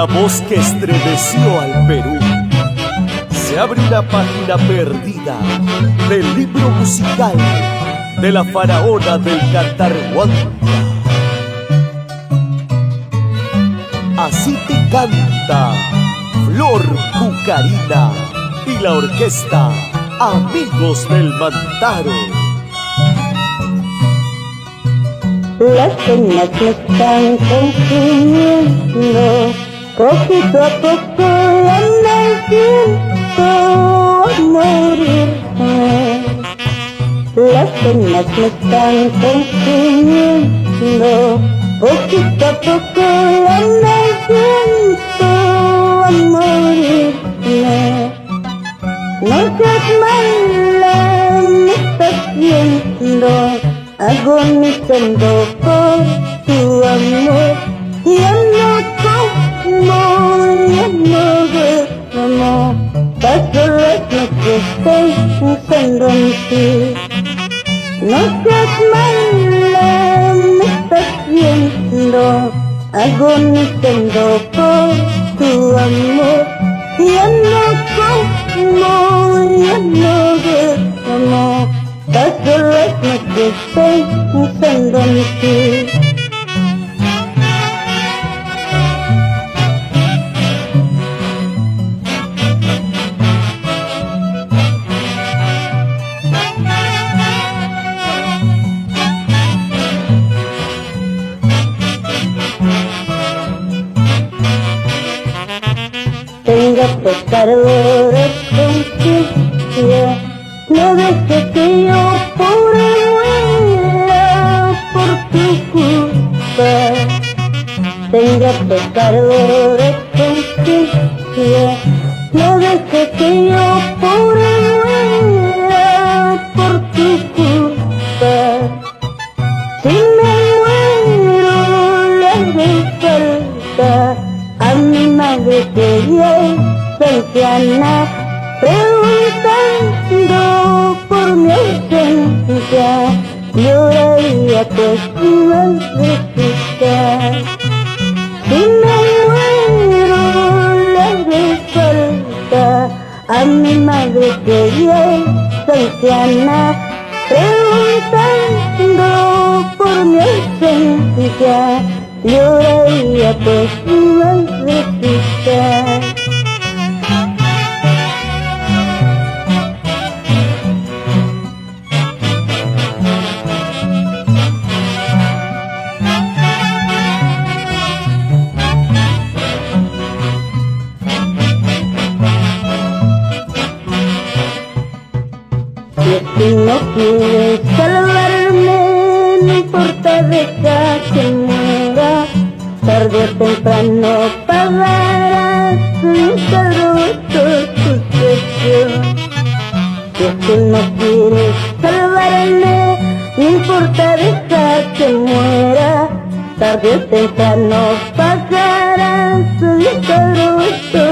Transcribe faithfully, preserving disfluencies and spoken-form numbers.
La voz que estremeció al Perú. Se abre una página perdida del libro musical de la faraona del cantar huanca. Así te canta Flor Cucarina y la orquesta Amigos del Mantaro. Las penas me están consumiendo, poquito a poco ya me siento a morirme. Las penas me están consumiendo, poquito a poco ya me siento a morirme. No seas mala, me estás viendo, agonizando por tu amor. Ya no como, ya no duermo, paso las noches pensando en ti. No seas mala, me estás viendo, agonizando por tu amor. Ya no como, ya no duermo, paso las noches pensando en ti. Tenga pecadores conciencia, no dejes que yo pobre muera por tu culpa. Tenga pecadores conciencia, no dejes que yo pobre muera por tu culpa. Si me muero le haré falta a mi madre que ya es anciana, preguntando por mi ausencia, lloraría pues mi madrecita. Si me muero le haré falta a mi madre que ya es anciana, preguntando por mi ausencia, lloraría pues mi madrecita. Y si no quieres salvarme, no importa, deja que muera. Tarde o temprano pagarás un cargo por tu traición. Y si no quieres salvarme, no importa, deja que muera. Tarde o temprano pagarás un cargo por